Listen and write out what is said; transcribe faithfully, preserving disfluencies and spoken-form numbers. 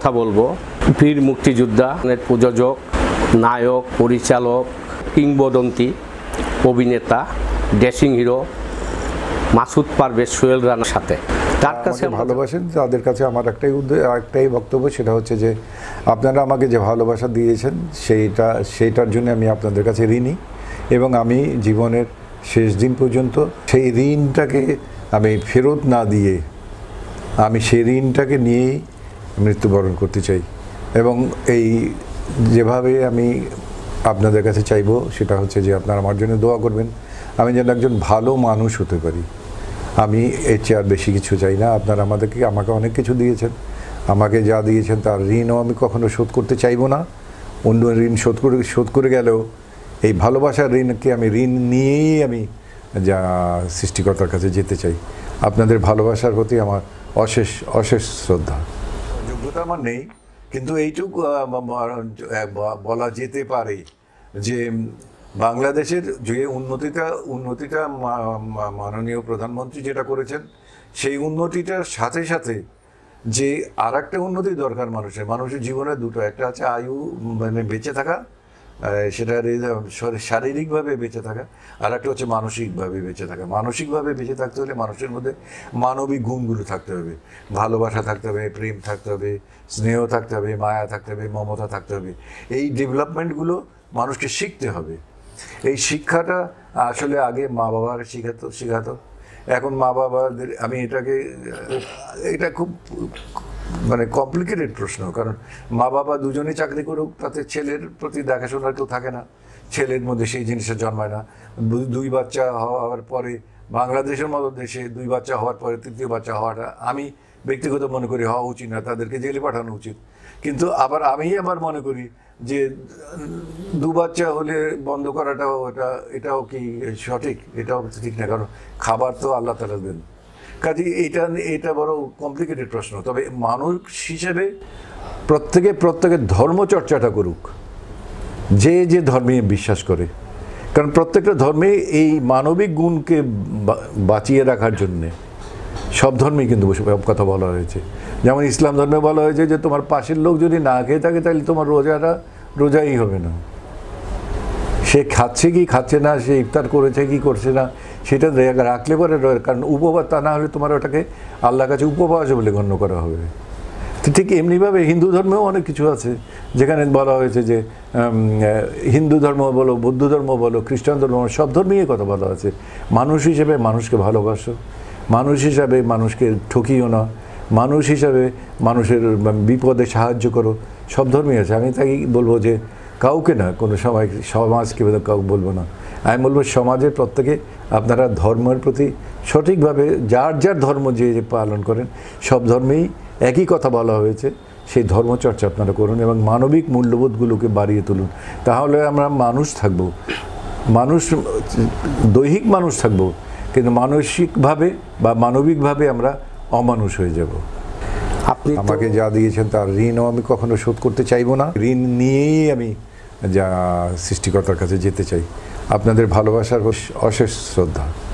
কথা বলবো। বীর মুক্তিযোদ্ধা, প্রযোজক, নায়ক, পরিচালক, কিংবদন্তি অভিনেতা, ড্রেসিং হিরো মাসুদ পারভেজ সোহেল রানার সাথে তার কাছে ভালোবাসেন, তাদের কাছে আমার একটাই একটাই বক্তব্য, সেটা হচ্ছে যে আপনারা আমাকে যে ভালোবাসা দিয়েছেন সেইটা সেইটার জন্য আমি আপনাদের কাছে ঋণী, এবং আমি জীবনের শেষ দিন পর্যন্ত সেই ঋণটাকে আমি ফেরত না দিয়ে আমি সেই ঋণটাকে নিয়েই মৃত্যুবরণ করতে চাই। এবং এই যেভাবে আমি আপনাদের কাছে চাইবো সেটা হচ্ছে যে আপনারা আমার জন্য দোয়া করবেন, আমি যেন একজন ভালো মানুষ হতে পারি। আমি এর চেয়ে আর বেশি কিছু চাই না। আপনারা আমাদেরকে আমাকে অনেক কিছু দিয়েছেন, আমাকে যা দিয়েছেন তার ঋণও আমি কখনো শোধ করতে চাইবো না। অন্য ঋণ শোধ করে শোধ করে গেলেও এই ভালোবাসার ঋণকে আমি ঋণ নিয়েই আমি যা সৃষ্টিকর্তার কাছে যেতে চাই। আপনাদের ভালোবাসার প্রতি আমার অশেষ অশেষ শ্রদ্ধা। যোগ্যতা আমার নেই, কিন্তু এইটুকু বলা যেতে পারে যে বাংলাদেশের যে উন্নতিটা উন্নতিটা মাননীয় প্রধানমন্ত্রী যেটা করেছেন, সেই উন্নতিটার সাথে সাথে যে আর একটা উন্নতি দরকার মানুষের মানুষের জীবনে দুটো, একটা আছে আয়ু মানে বেঁচে থাকা, সেটা শারীরিকভাবে বেঁচে থাকা, আর একটা হচ্ছে মানসিকভাবে বেঁচে থাকা। মানসিকভাবে বেঁচে থাকতে হলে মানুষের মধ্যে মানবিক গুণগুলো থাকতে হবে, ভালোবাসা থাকতে হবে, প্রেম থাকতে হবে, স্নেহ থাকতে হবে, মায়া থাকতে হবে, মমতা থাকতে হবে। এই ডেভেলপমেন্টগুলো মানুষকে শিখতে হবে। এই শিক্ষাটা আসলে আগে মা বাবার শেখাতো শেখাতো এখন মা বাবাদের, আমি এটাকে এটা খুব মানে কমপ্লিকেটেড প্রশ্ন, কারণ মা বাবা দুজনেই চাকরি করুক, তাতে ছেলের প্রতি দেখাশোনার কেউ থাকে না, ছেলের মধ্যে সেই জিনিসটা জন্মায় না। দুই বাচ্চা হওয়ার পরে বাংলাদেশের মতো দেশে দুই বাচ্চা হওয়ার পরে তৃতীয় বাচ্চা হওয়াটা আমি ব্যক্তিগত মনে করি হওয়া উচিত না, তাদেরকে জেলে পাঠানো উচিত। কিন্তু আবার আমি আবার মনে করি যে দু বাচ্চা হলে বন্ধ করাটাও এটা এটাও কি সঠিক? এটাও ঠিক না, কারণ খাবার তো আল্লাহ তাআলা দেন। কাজে এটা এটা বড় কমপ্লিকেটেড প্রশ্ন। তবে মানুষ হিসেবে প্রত্যেকে প্রত্যেকের ধর্মচর্চাটা করুক, যে যে ধর্মে বিশ্বাস করে, কারণ প্রত্যেকটা ধর্মে এই মানবিক গুণকে বাঁচিয়ে রাখার জন্যে সব ধর্মেই কিন্তু সব কথা বলা হয়েছে। যেমন ইসলাম ধর্মে বলা হয়েছে যে তোমার পাশের লোক যদি না খেয়ে থাকে তাহলে তোমার রোজাটা রোজাই হবে না। সে খাচ্ছে কি খাচ্ছে না, সে ইফতার করেছে কি করছে না, সেটা রাখলে পরে, কারণ উপবাস তা না হলে তোমার ওটাকে আল্লাহর কাছে উপবাস বলে গণ্য করা হবে। তো ঠিক এমনিভাবে হিন্দু ধর্মেও অনেক কিছু আছে যেখানে বলা হয়েছে যে হিন্দু ধর্ম বলো, বৌদ্ধ ধর্ম বলো, খ্রিস্টান ধর্ম, সব ধর্মেই কথা বলা আছে মানুষ হিসেবে মানুষকে ভালোবাসো, মানুষ হিসাবে মানুষকে ঠকিও না, মানুষ হিসাবে মানুষের বিপদে সাহায্য করো। সব ধর্মই আছে। আমি তাই বলবো যে কাউকে না, কোনো সময় সমাজকে কাউকে বলবো না, আমি বলবো সমাজের প্রত্যেকে আপনারা ধর্মের প্রতি সঠিকভাবে যার যার ধর্ম যে যে পালন করেন, সব ধর্মেই একই কথা বলা হয়েছে, সেই ধর্মচর্চা আপনারা করুন এবং মানবিক মূল্যবোধগুলোকে বাড়িয়ে তুলুন। তাহলে আমরা মানুষ থাকব, মানুষ দৈহিক মানুষ থাকব, কিন্তু মানসিকভাবে বা মানবিকভাবে আমরা অমানুষ হয়ে যাব। আপনি আমাকে যা দিয়েছেন তার ঋণও আমি কখনো শোধ করতে চাইবো না। ঋণ নিয়েই আমি যা সৃষ্টিকর্তার কাছে যেতে চাই। আপনাদের ভালোবাসার অশেষ শ্রদ্ধা।